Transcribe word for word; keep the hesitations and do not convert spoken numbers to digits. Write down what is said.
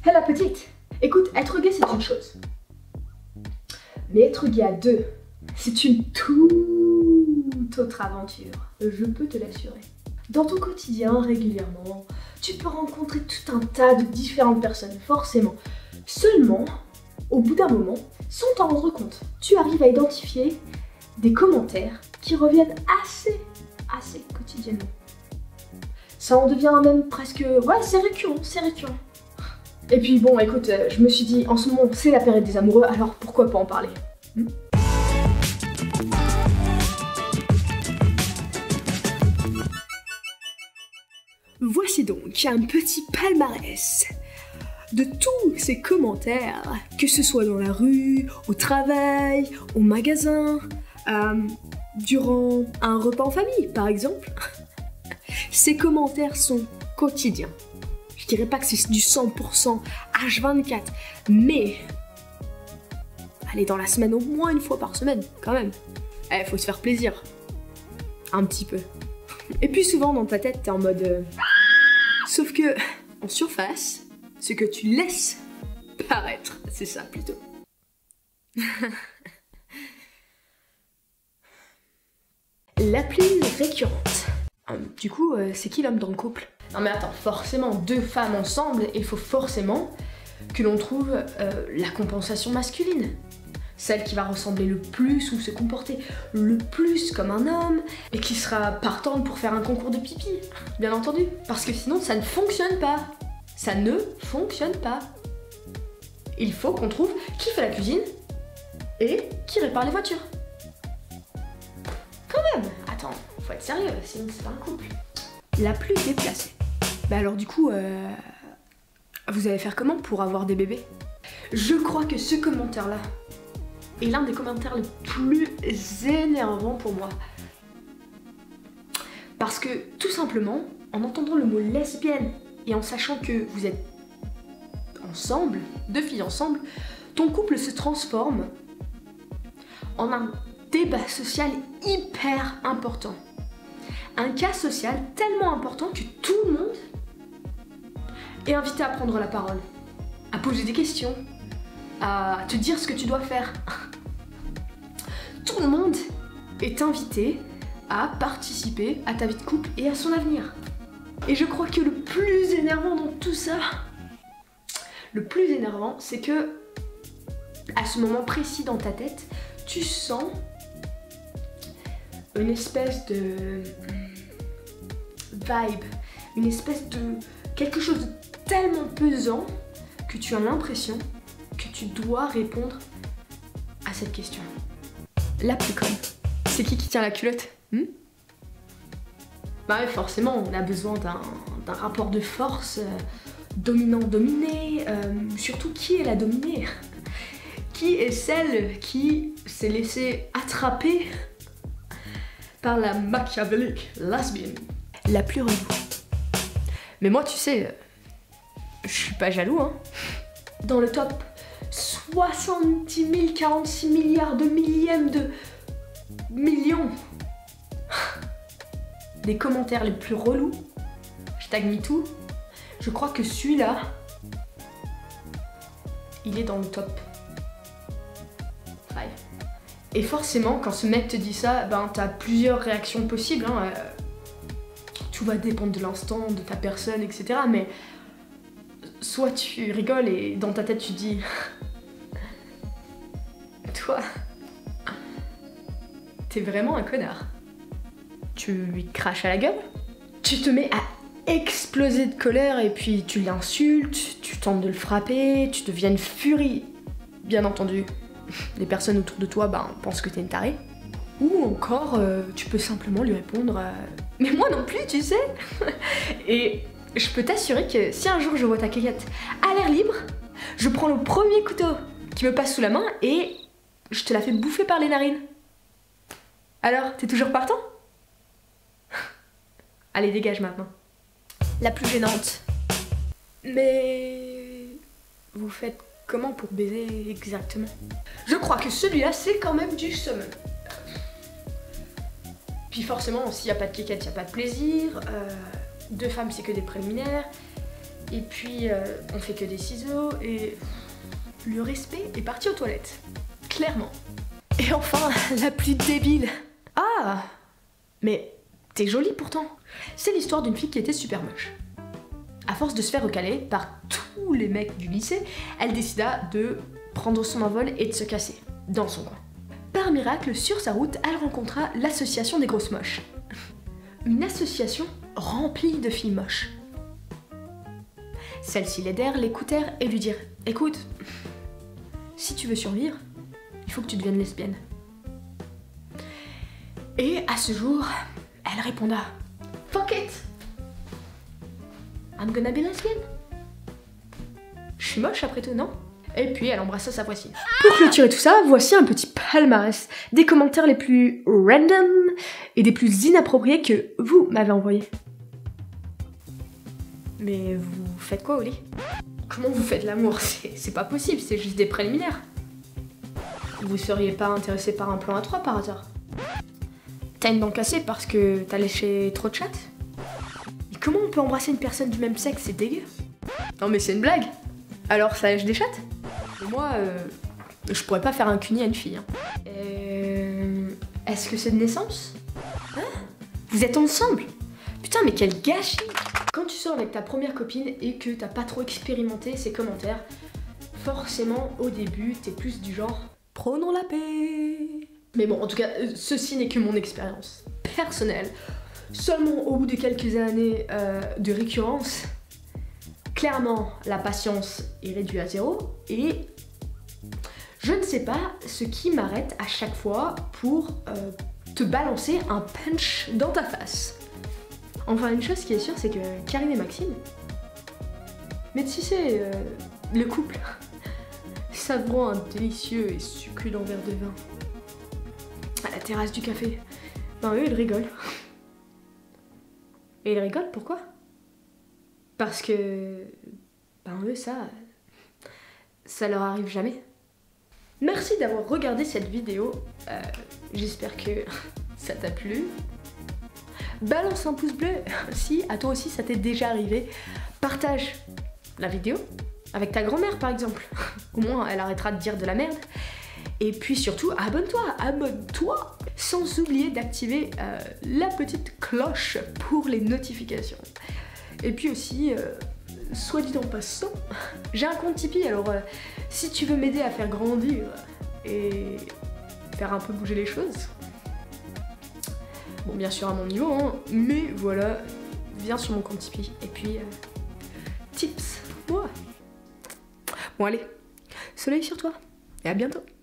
Hé la petite, écoute, être gay c'est une chose. Mais être gay à deux, c'est une toute autre aventure. Je peux te l'assurer. Dans ton quotidien, régulièrement, tu peux rencontrer tout un tas de différentes personnes, forcément. Seulement, au bout d'un moment, sans t'en rendre compte, tu arrives à identifier des commentaires qui reviennent assez, assez quotidiennement. Ça en devient même presque... Ouais, c'est récurrent, c'est récurrent. Et puis bon, écoute, euh, je me suis dit, en ce moment, c'est la période des amoureux, alors pourquoi pas en parler hmm. Voici donc un petit palmarès de tous ces commentaires, que ce soit dans la rue, au travail, au magasin, euh, durant un repas en famille, par exemple. Ces commentaires sont quotidiens. Je dirais pas que c'est du cent pour cent H vingt-quatre, mais allez, dans la semaine, au moins une fois par semaine, quand même. Eh, faut se faire plaisir. Un petit peu. Et puis souvent, dans ta tête, t'es en mode... Euh... Sauf que, en surface, ce que tu laisses paraître, c'est ça, plutôt. La plus récurrente. Du coup, euh, c'est qui l'homme dans le couple? Non mais attends, forcément, deux femmes ensemble, il faut forcément que l'on trouve euh, la compensation masculine. Celle qui va ressembler le plus ou se comporter le plus comme un homme et qui sera partante pour faire un concours de pipi, bien entendu. Parce que sinon, ça ne fonctionne pas. Ça ne fonctionne pas. Il faut qu'on trouve qui fait la cuisine et qui répare les voitures. Quand même, attends, faut être sérieux, sinon c'est pas un couple. La plus déplacée. Bah alors du coup, euh, vous allez faire comment pour avoir des bébés? Je crois que ce commentaire-là est l'un des commentaires les plus énervants pour moi. Parce que, tout simplement, en entendant le mot lesbienne et en sachant que vous êtes ensemble, deux filles ensemble, ton couple se transforme en un débat social hyper important. Un cas social tellement important que tout le monde est invité à prendre la parole, à poser des questions, à te dire ce que tu dois faire. Tout le monde est invité à participer à ta vie de couple et à son avenir. Et je crois que le plus énervant dans tout ça, le plus énervant, c'est que à ce moment précis dans ta tête, tu sens une espèce de vibe, une espèce de quelque chose de tellement pesant que tu as l'impression que tu dois répondre à cette question. La plus conne, c'est qui qui tient la culotte hmm Bah ouais, forcément, on a besoin d'un d'un rapport de force, euh, dominant-dominé, euh, surtout qui est la dominée? Qui est celle qui s'est laissée attraper par la machiavélique lesbienne? La plus relou. Mais moi, tu sais, je suis pas jaloux, hein. Dans le top soixante-dix mille quarante-six milliards de millièmes de millions des commentaires les plus relous, hashtag MeToo, je crois que celui-là, il est dans le top cinq. Et forcément, quand ce mec te dit ça, ben t'as plusieurs réactions possibles, hein. Euh, tout va dépendre de l'instant, de ta personne, et cetera. Mais soit tu rigoles et dans ta tête tu dis toi, t'es vraiment un connard. Tu lui craches à la gueule, tu te mets à exploser de colère et puis tu l'insultes, tu tentes de le frapper, tu deviens une furie. Bien entendu, les personnes autour de toi ben, pensent que t'es une tarée. Ou encore, euh, tu peux simplement lui répondre euh, « Mais moi non plus, tu sais !» Et je peux t'assurer que si un jour je vois ta caquette à l'air libre, je prends le premier couteau qui me passe sous la main et je te la fais bouffer par les narines. Alors, t'es toujours partant? Allez, dégage maintenant. La plus gênante. Mais... vous faites comment pour baiser exactement? Je crois que celui-là, c'est quand même du summum. Puis forcément, s'il n'y a pas de kékette, il n'y a pas de plaisir. Euh, deux femmes, c'est que des préliminaires. Et puis euh, on fait que des ciseaux et le respect est parti aux toilettes. Clairement. Et enfin, la plus débile. Ah, mais t'es jolie pourtant. C'est l'histoire d'une fille qui était super moche. À force de se faire recaler par tous les mecs du lycée, elle décida de prendre son envol et de se casser dans son coin. Par miracle, sur sa route, elle rencontra l'association des grosses moches. Une association remplie de filles moches. Celles-ci l'aidèrent, l'écoutèrent et lui dirent « Écoute, si tu veux survivre, il faut que tu deviennes lesbienne. » Et à ce jour, elle réponda « Fuck it! I'm gonna be lesbian. » Je suis moche après tout, non? Et puis elle embrassa sa voisine. Pour clôturer tout ça, voici un petit palmarès des commentaires les plus random et des plus inappropriés que vous m'avez envoyés. Mais vous faites quoi au lit? Comment vous faites l'amour? C'est pas possible, c'est juste des préliminaires. Vous seriez pas intéressé par un plan à trois par hasard? T'as une dent cassée parce que t'as léché trop de chatte? Et comment on peut embrasser une personne du même sexe? C'est dégueu. Non mais c'est une blague. Alors ça lèche des chattes? Moi, euh, je pourrais pas faire un cuni à une fille. Hein. Euh, Est-ce que c'est de naissance? Hein? Vous êtes ensemble? Putain mais quel gâchis! Quand tu sors avec ta première copine et que t'as pas trop expérimenté ses commentaires, forcément au début t'es plus du genre prenons la paix. Mais bon, en tout cas, ceci n'est que mon expérience personnelle. Seulement au bout de quelques années euh, de récurrence, clairement la patience est réduite à zéro et je ne sais pas ce qui m'arrête à chaque fois pour euh, te balancer un punch dans ta face. Enfin, une chose qui est sûre, c'est que Karine et Maxime, mais tu sais, euh, le couple, savourant un délicieux et succulent verre de vin à la terrasse du café, ben eux, ils rigolent. Et ils rigolent, pourquoi? Parce que, ben eux, ça, ça leur arrive jamais. Merci d'avoir regardé cette vidéo, euh, j'espère que ça t'a plu. Balance un pouce bleu si à toi aussi ça t'est déjà arrivé. Partage la vidéo avec ta grand-mère par exemple. Au moins elle arrêtera de dire de la merde. Et puis surtout abonne-toi, abonne-toi sans oublier d'activer euh, la petite cloche pour les notifications. Et puis aussi, euh, soit dit en passant, j'ai un compte Tipeee, alors euh, si tu veux m'aider à faire grandir et faire un peu bouger les choses, bon, bien sûr à mon niveau, hein, mais voilà, viens sur mon compte Tipeee. Et puis, euh, tips, moi. Bon allez, soleil sur toi, et à bientôt.